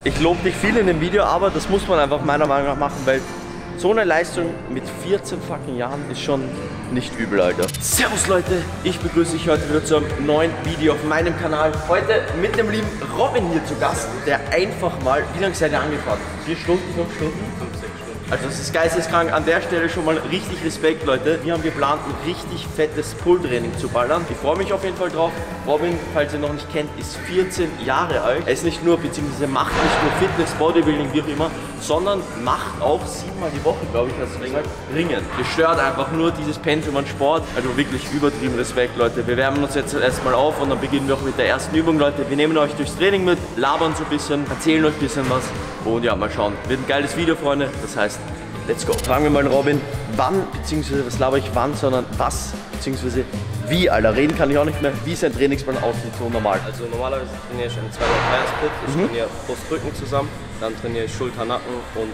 Ich lobe dich viel in dem Video, aber das muss man einfach meiner Meinung nach machen, weil so eine Leistung mit 14 fucking Jahren ist schon nicht übel, Alter. Servus Leute, ich begrüße dich heute wieder zu einem neuen Video auf meinem Kanal. Heute mit dem lieben Robin hier zu Gast, der einfach mal, wie lange seid ihr angefahren? 4 Stunden, 5 Stunden? 5, 6 Stunden. Also das ist geisteskrank. An der Stelle schon mal richtig Respekt, Leute. Wir haben geplant, ein richtig fettes Pull-Training zu ballern. Ich freue mich auf jeden Fall drauf. Robin, falls ihr noch nicht kennt, ist 14 Jahre alt. Er ist nicht nur, beziehungsweise macht nicht nur Fitness, Bodybuilding, wie auch immer, sondern macht auch 7-mal die Woche, glaube ich, hast du gesagt, Ringen. Gestört einfach nur dieses Pensum an Sport. Also wirklich übertrieben Respekt, Leute. Wir wärmen uns jetzt erstmal auf und dann beginnen wir auch mit der ersten Übung, Leute. Wir nehmen euch durchs Training mit, labern so ein bisschen, erzählen euch ein bisschen was. Und ja, mal schauen. Wird ein geiles Video, Freunde. Das heißt, let's go. Fragen wir mal Robin, wann, beziehungsweise was laber ich wann, sondern was, beziehungsweise wie, Alter. Reden kann ich auch nicht mehr. Wie sein Trainingsplan aussieht, so normal. Also normalerweise trainiere ich einen 2-3er-Split. Ich trainiere Brust, Rücken zusammen. Dann trainiere ich Schulter, Nacken und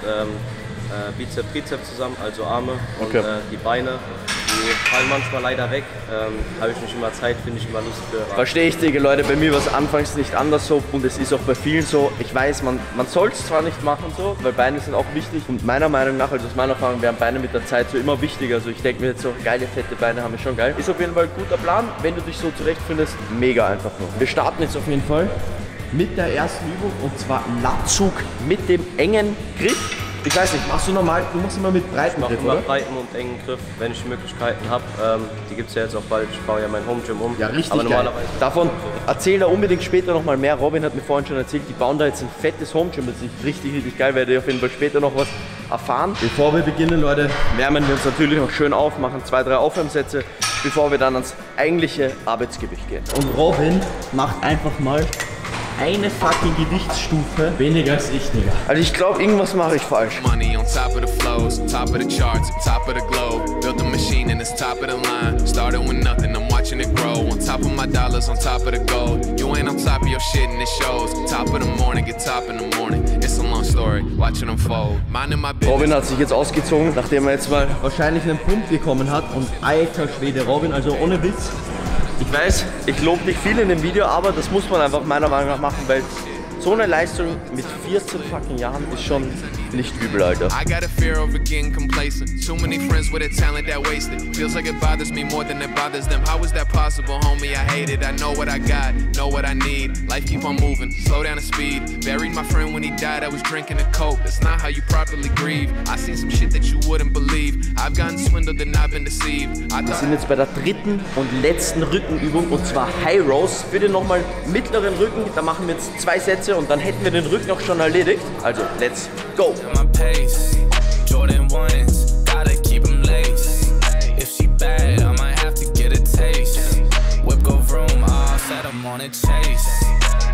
Bizeps, Trizeps zusammen, also Arme und die Beine. Die fallen manchmal leider weg. Habe ich nicht immer Zeit, finde ich immer Lust für. Verstehe ich, Digga, Leute. Bei mir war es anfangs nicht anders so und es ist auch bei vielen so. Ich weiß, man soll es zwar nicht machen so, weil Beine sind auch wichtig und meiner Meinung nach, also aus meiner Erfahrung, werden Beine mit der Zeit so immer wichtiger. Also ich denke mir jetzt so, geile, fette Beine haben wir schon geil. Ist auf jeden Fall ein guter Plan, wenn du dich so zurechtfindest. Mega einfach nur. Wir starten jetzt auf jeden Fall mit der ersten Übung und zwar Latzug mit dem engen Griff. Ich weiß nicht, machst du normal, du machst immer mit breiten Griff, oder? Breiten und engen Griff, wenn ich Möglichkeiten habe. Die gibt es ja jetzt auch bald, ich baue ja mein Home Gym um. Ja, richtig aber normalerweise geil. Davon erzähl da unbedingt später nochmal mehr. Robin hat mir vorhin schon erzählt, die bauen da jetzt ein fettes Home Gym. Das ist richtig, richtig geil, werdet ihr auf jeden Fall später noch was erfahren. Bevor wir beginnen, Leute, wärmen wir uns natürlich noch schön auf, machen 2, 3 Aufwärmsätze, bevor wir dann ans eigentliche Arbeitsgewicht gehen. Und Robin macht einfach mal eine fucking Gewichtsstufe weniger als ich, Digga. Also ich glaube, irgendwas mache ich falsch. Money on top of the flows, top of the charts, top of the globe. Built a machine and it's top of the line. Started with nothing, I'm watching it grow. On top of my dollars, on top of the gold. You ain't on top of your shit and it shows. Top of the morning, get top in the morning. It's a long story, watching them fold. Minding my business. Robin hat sich jetzt ausgezogen, nachdem er jetzt mal wahrscheinlich einen Punkt bekommen hat. Und alter Schwede, Robin, also ohne Witz. Ich weiß, ich lobe dich viel in dem Video, aber das muss man einfach meiner Meinung nach machen, weil so eine Leistung mit 14 fucking Jahren ist schon nicht übel, Alter. I got a fear of getting complacent. Too many friends with a talent that wasted. Feels like it bothers me more than it bothers them. How is that possible, homie? I hate it. I know what I got, know what I need. Life keep on moving, slow down the speed. Buried my friend when he died, I was drinking a coke. That's not how you properly grieve. I seen some shit that you wouldn't believe. I've gotten swindled and I've been deceived. Wir sind jetzt bei der dritten und letzten Rückenübung und zwar High Rows für den nochmal mittleren Rücken. Da machen wir jetzt 2 Sätze und dann hätten wir den Rücken auch schon erledigt. Also, let's go! My pace, Jordan 1s, gotta keep them laced. If she bad, I might have to get a taste. Whip go vroom, all set, I'm on a chase.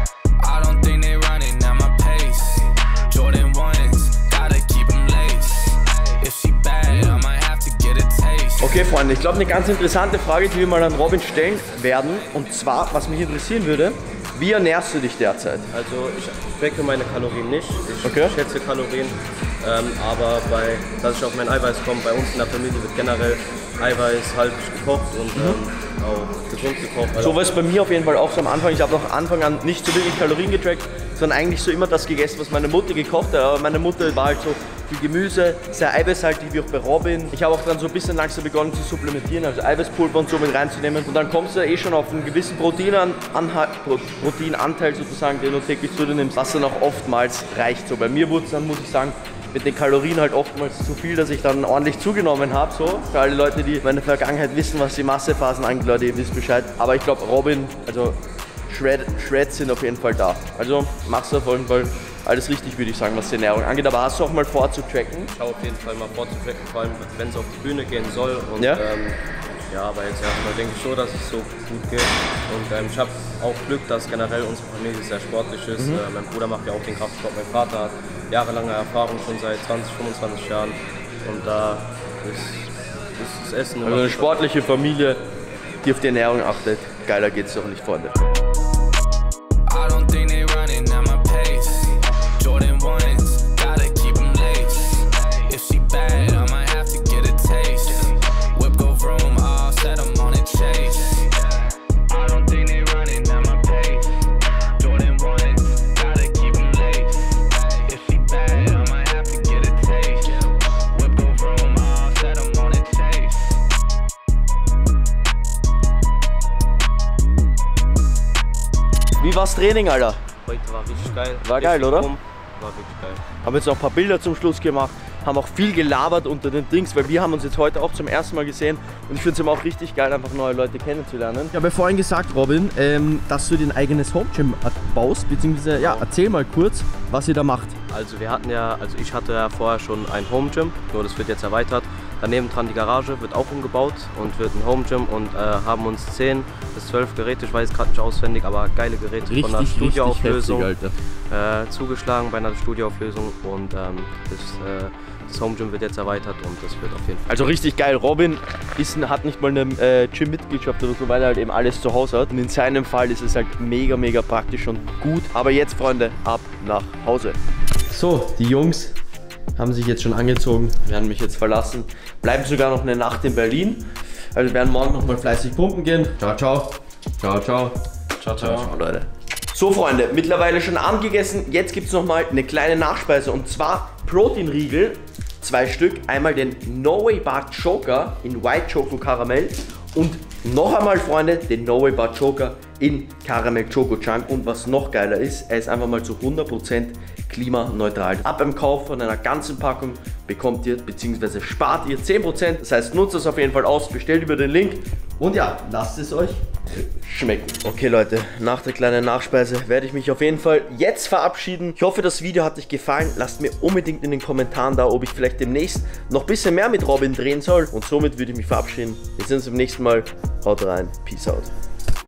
I don't think they running at my pace. Jordan 1s, gotta keep them laced. If she bad, I might have to get a taste. Okay, Freunde, ich glaube, eine ganz interessante Frage, die wir mal an Robin stellen werden. Und zwar, was mich interessieren würde, wie ernährst du dich derzeit? Also ich tracke meine Kalorien nicht, ich schätze Kalorien, aber dass ich auf mein Eiweiß komme, bei uns in der Familie wird generell Eiweiß halb gekocht und auch gesund gekocht. So war es bei mir auf jeden Fall auch so am Anfang. Ich habe noch Anfang an nicht so wirklich Kalorien getrackt, sondern eigentlich so immer das gegessen, was meine Mutter gekocht hat. Aber meine Mutter war halt so viel Gemüse, sehr eiweißhaltig wie auch bei Robin. Ich habe auch dann so ein bisschen langsam begonnen zu supplementieren, also Eiweißpulver und so mit reinzunehmen. Und dann kommst du ja schon auf einen gewissen Proteinanteil sozusagen, den du täglich zu dir nimmst, was dann auch oftmals reicht. So bei mir wurde es dann, muss ich sagen, mit den Kalorien halt oftmals zu viel, dass ich dann ordentlich zugenommen habe. So. Für alle Leute, die meine Vergangenheit wissen, was die Massephasen angeht, Leute, ihr wisst Bescheid. Aber ich glaube, Robin, also Shreds sind auf jeden Fall da. Also machst du auf jeden Fall alles richtig, würde ich sagen, was die Ernährung angeht. Aber hast du auch mal vor zu tracken? Ich schaue auf jeden Fall mal vor zu tracken, vor allem wenn es auf die Bühne gehen soll. Und, ja? Ja, aber jetzt erstmal denke ich schon, dass es so gut geht. Und ich habe auch Glück, dass generell unsere Familie sehr sportlich ist. Mein Bruder macht ja auch den Kraftsport. Mein Vater hat jahrelange Erfahrung, schon seit 20, 25 Jahren. Und da ist das Essen... Also eine sportliche Familie, die auf die Ernährung achtet. Geiler geht's doch nicht, Freunde. war's Training, Alter? Heute war richtig geil. War geil, oder? War wirklich geil. Haben jetzt noch ein paar Bilder zum Schluss gemacht, haben auch viel gelabert unter den Dings, weil wir haben uns jetzt heute auch zum ersten Mal gesehen und ich finde es immer auch richtig geil, einfach neue Leute kennenzulernen. Ich habe ja vorhin gesagt, Robin, dass du dir ein eigenes Home Gym baust, beziehungsweise, ja, erzähl mal kurz, was ihr da macht. Also ich hatte ja vorher schon ein Home Gym, nur das wird jetzt erweitert. Daneben dran die Garage wird auch umgebaut und wird ein Home Gym und haben uns 10 bis 12 Geräte, ich weiß gerade nicht auswendig, aber geile Geräte von der Studioauflösung zugeschlagen bei einer Studioauflösung und das Home Gym wird jetzt erweitert und das wird auf jeden Fall. Also richtig geil. Robin hat nicht mal eine Gym-Mitgliedschaft oder so, weil er halt eben alles zu Hause hat. Und in seinem Fall ist es halt mega, mega praktisch und gut. Aber jetzt, Freunde, ab nach Hause. So, die Jungs haben sich jetzt schon angezogen, werden mich jetzt verlassen. Bleiben sogar noch eine Nacht in Berlin. Also werden morgen noch mal fleißig pumpen gehen. Ciao, ciao. Ciao, ciao. Ciao, ciao. Ciao, Leute. So, Freunde, mittlerweile schon Abend gegessen. Jetzt gibt es noch mal eine kleine Nachspeise und zwar Proteinriegel. 2 Stück. Einmal den No Way Bar Joker in White Choco Karamell und noch einmal, Freunde, den No Way Bar Joker in Karamell Choco Chunk. Und was noch geiler ist, er ist einfach mal zu 100% klimaneutral. Ab beim Kauf von einer ganzen Packung bekommt ihr bzw. spart ihr 10%. Das heißt, nutzt das auf jeden Fall aus, bestellt über den Link und ja, lasst es euch schmecken. Okay, Leute, nach der kleinen Nachspeise werde ich mich auf jeden Fall jetzt verabschieden. Ich hoffe, das Video hat euch gefallen. Lasst mir unbedingt in den Kommentaren da, ob ich vielleicht demnächst noch ein bisschen mehr mit Robin drehen soll. Und somit würde ich mich verabschieden. Wir sehen uns beim nächsten Mal. Haut rein. Peace out.